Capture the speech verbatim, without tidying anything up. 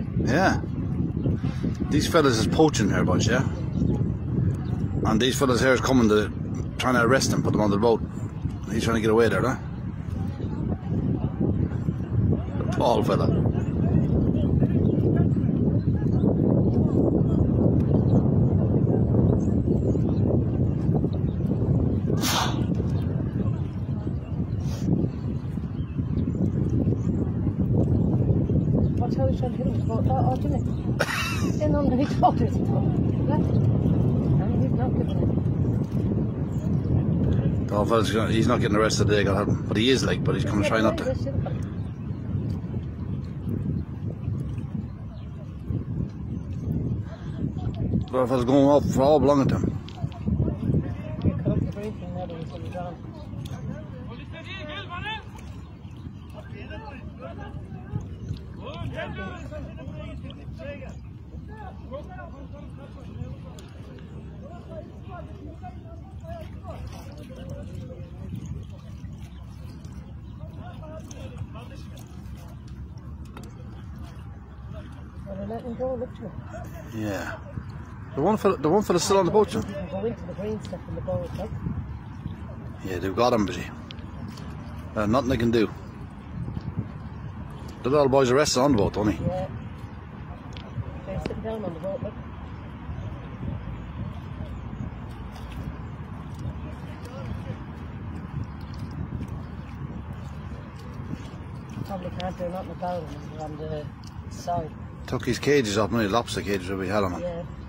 Yeah. These fellas is poaching here, bunch, yeah? And these fellas here is coming to, trying to arrest him, put him on the boat. He's trying to get away there, huh? The tall fella. Watch how he's trying to hit him with the boat. Oh, didn't he? In underneath the boat, isn't he? He's not giving it. Oh, fella's gonna, he's not getting arrested today, got him. But he is, like, but he's going to try not to. But fella's going off for all belonging to him. You cut up the green thing there, but he's going to be gone. Well, they let him go, look to him. Yeah. The one fella, the one fella's still on the boat, John. You can go into the green stuff in the boat, like. Yeah, they've got him, busy. Uh, nothing they can do. The little boy's arrested on the boat, don't he? Yeah. They're sitting down on the boat, look. Probably can't do nothing about him on the side. Took his cages off, many lobster cages that we had on him. Yeah.